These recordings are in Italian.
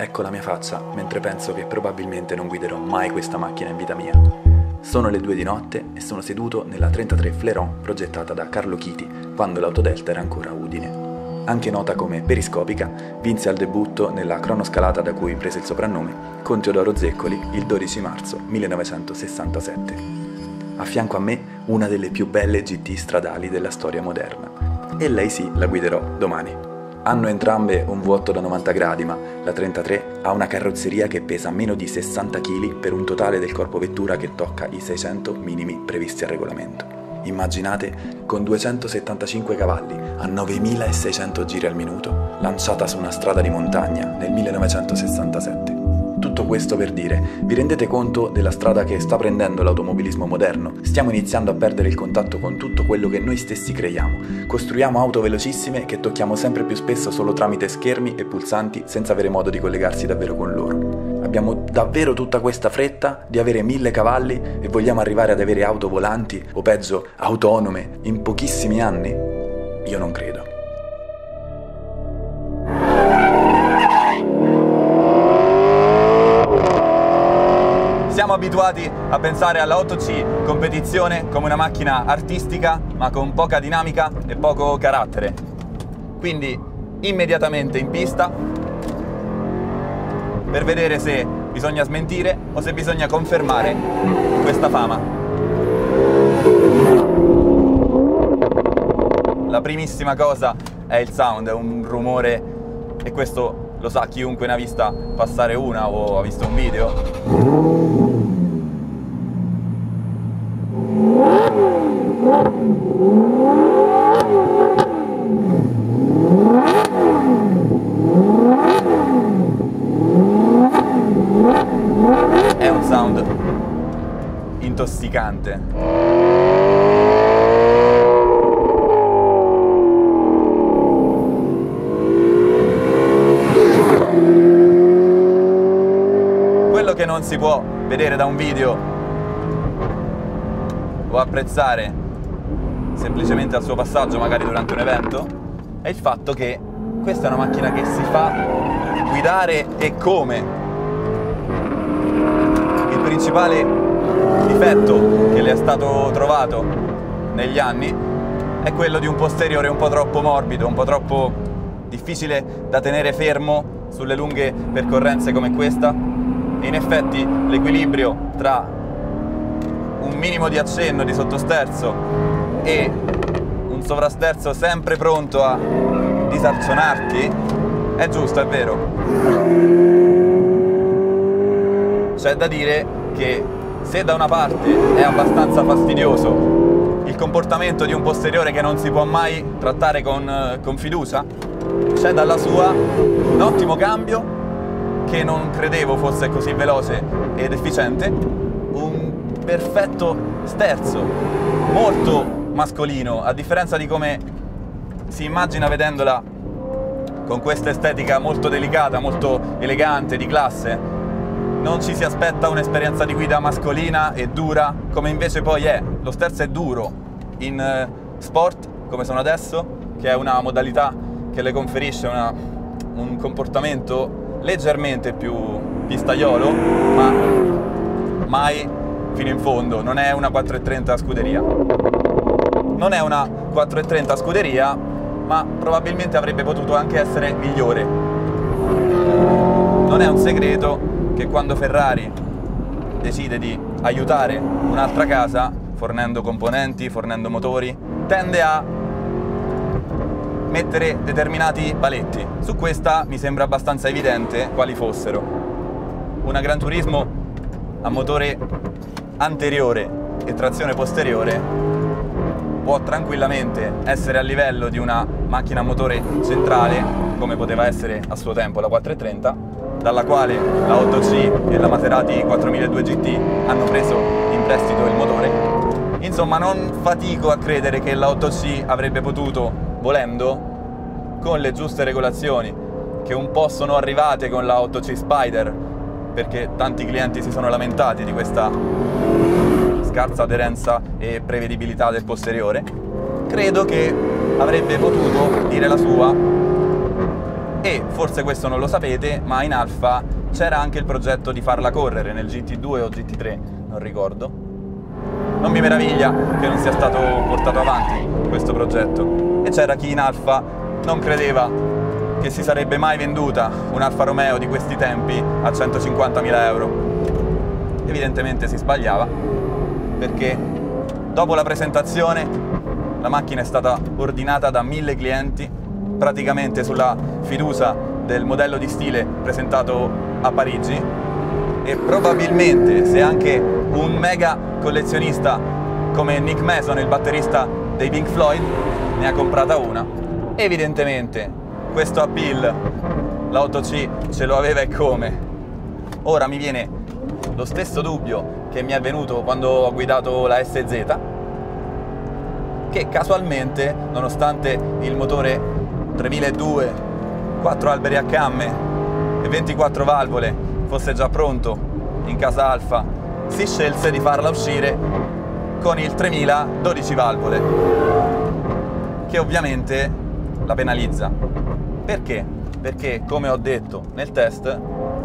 ecco la mia faccia mentre penso che probabilmente non guiderò mai questa macchina in vita mia. Sono le 2 di notte e sono seduto nella 33 Fleron progettata da Carlo Chiti quando l'Autodelta era ancora a Udine. Anche nota come periscopica, vinse al debutto nella cronoscalata da cui prese il soprannome con Teodoro Zeccoli il 12 marzo 1967. A fianco a me una delle più belle GT stradali della storia moderna. E lei sì, la guiderò domani. Hanno entrambe un V8 da 90 gradi, ma la 33 ha una carrozzeria che pesa meno di 60 kg per un totale del corpo vettura che tocca i 600 minimi previsti al regolamento. Immaginate con 275 cavalli a 9600 giri al minuto, lanciata su una strada di montagna nel 1967. Tutto questo per dire, vi rendete conto della strada che sta prendendo l'automobilismo moderno? Stiamo iniziando a perdere il contatto con tutto quello che noi stessi creiamo. Costruiamo auto velocissime che tocchiamo sempre più spesso solo tramite schermi e pulsanti senza avere modo di collegarsi davvero con loro. Abbiamo davvero tutta questa fretta di avere 1000 cavalli e vogliamo arrivare ad avere auto volanti o peggio autonome in pochissimi anni? Io non credo. Siamo abituati a pensare alla 8C competizione come una macchina artistica ma con poca dinamica e poco carattere. Quindi immediatamente in pista per vedere se bisogna smentire o se bisogna confermare questa fama. La primissima cosa è il sound, è un rumore e questo lo sa chiunque ne ha vista passare una o ha visto un video. È un sound intossicante. Quello che non si può vedere da un video o apprezzare semplicemente al suo passaggio, magari durante un evento, è il fatto che questa è una macchina che si fa guidare e come. Il principale difetto che le è stato trovato negli anni è quello di un posteriore un po' troppo morbido, un po' troppo difficile da tenere fermo sulle lunghe percorrenze come questa. E in effetti l'equilibrio tra un minimo di accenno di sottosterzo e un sovrasterzo sempre pronto a disarcionarti è giusto, è vero. C'è da dire che se da una parte è abbastanza fastidioso il comportamento di un posteriore che non si può mai trattare con fiducia, c'è dalla sua un ottimo cambio che non credevo fosse così veloce ed efficiente, un perfetto sterzo, molto mascolino, a differenza di come si immagina vedendola con questa estetica molto delicata, molto elegante, di classe. Non ci si aspetta un'esperienza di guida mascolina e dura, come invece poi è. Lo sterzo è duro in sport, come sono adesso, che è una modalità che le conferisce un comportamento leggermente più pistaiolo, ma mai fino in fondo. Non è una 430 scuderia. Non è una 430 scuderia, ma probabilmente avrebbe potuto anche essere migliore. Non è un segreto che quando Ferrari decide di aiutare un'altra casa, fornendo componenti, fornendo motori, tende a mettere determinati paletti. Su questa mi sembra abbastanza evidente quali fossero. Una Gran Turismo a motore anteriore e trazione posteriore può tranquillamente essere a livello di una macchina a motore centrale, come poteva essere a suo tempo la 430, dalla quale la 8C e la Maserati 4002 GT hanno preso in prestito il motore. Insomma, non fatico a credere che la 8C avrebbe potuto, volendo, con le giuste regolazioni che un po' sono arrivate con la 8C Spider, perché tanti clienti si sono lamentati di questa scarsa aderenza e prevedibilità del posteriore, credo che avrebbe potuto dire la sua E forse questo non lo sapete, ma in Alfa c'era anche il progetto di farla correre nel GT2 o GT3, non ricordo. Non mi meraviglia che non sia stato portato avanti questo progetto. E c'era chi in Alfa non credeva che si sarebbe mai venduta un Alfa Romeo di questi tempi a 150.000 euro. Evidentemente si sbagliava, perché dopo la presentazione la macchina è stata ordinata da 1000 clienti, praticamente sulla fiducia del modello di stile presentato a Parigi, e probabilmente se anche un mega collezionista come Nick Mason, il batterista dei Pink Floyd, ne ha comprata una, evidentemente questo appeal la 8C ce lo aveva e come. Ora mi viene lo stesso dubbio che mi è venuto quando ho guidato la SZ, che casualmente, nonostante il motore 3002, 4 alberi a camme e 24 valvole fosse già pronto in casa Alfa, si scelse di farla uscire con il 3000 12 valvole, che ovviamente la penalizza. Perché? Perché, come ho detto nel test,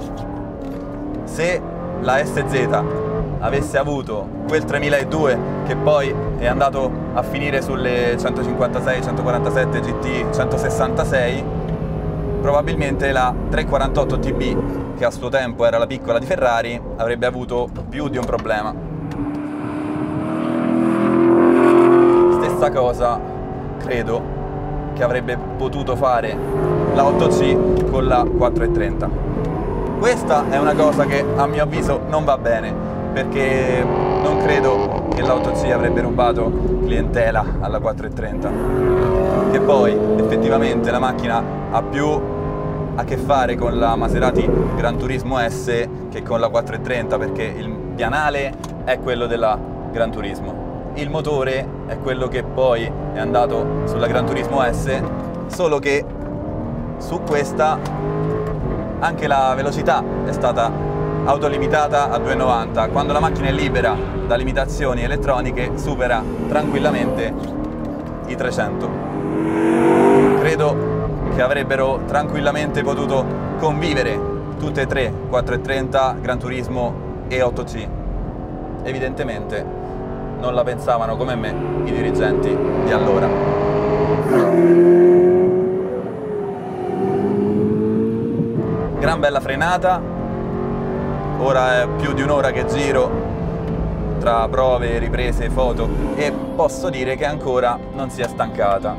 se la SZ avesse avuto quel 3002 che poi è andato a finire sulle 156, 147 GT 166, probabilmente la 348 TB, che a suo tempo era la piccola di Ferrari, avrebbe avuto più di un problema. Stessa cosa credo che avrebbe potuto fare la 8C con la 430. Questa è una cosa che a mio avviso non va bene, perché non credo che la 8C avrebbe rubato clientela alla 430, che poi effettivamente la macchina ha più a che fare con la Maserati Gran Turismo S che con la 430, perché il pianale è quello della Gran Turismo, il motore è quello che poi è andato sulla Gran Turismo S, solo che su questa anche la velocità è stata autolimitata a 290, quando la macchina è libera da limitazioni elettroniche supera tranquillamente i 300. Credo che avrebbero tranquillamente potuto convivere tutte e tre, 430, Gran Turismo e 8C. Evidentemente non la pensavano come me i dirigenti di allora. Gran bella frenata, ora è più di un'ora che giro tra prove, riprese, foto, e posso dire che ancora non si è stancata.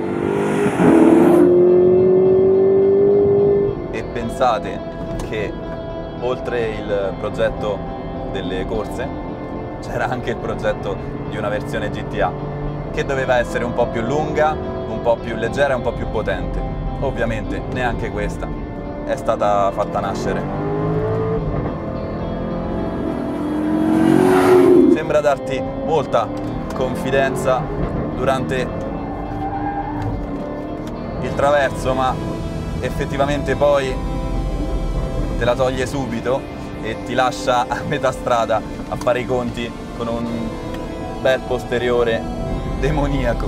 E pensate che oltre il progetto delle corse c'era anche il progetto di una versione GTA che doveva essere un po' più lunga, un po' più leggera e un po' più potente. Ovviamente neanche questa è stata fatta nascere. Sembra darti molta confidenza durante il traverso, ma effettivamente poi te la toglie subito e ti lascia a metà strada a fare i conti con un bel posteriore demoniaco.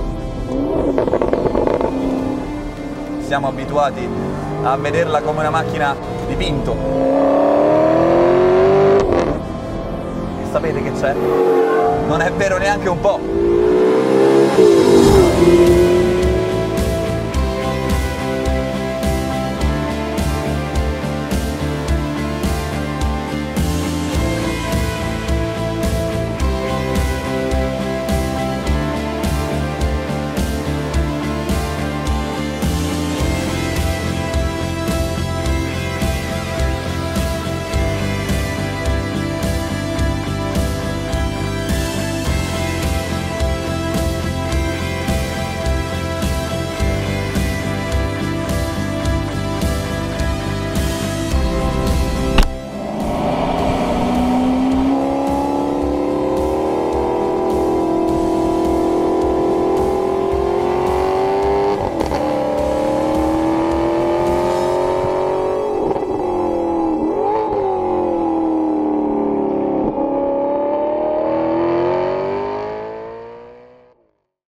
Siamo abituati a vederla come una macchina di Pinto. E sapete che c'è? Non è vero neanche un po'.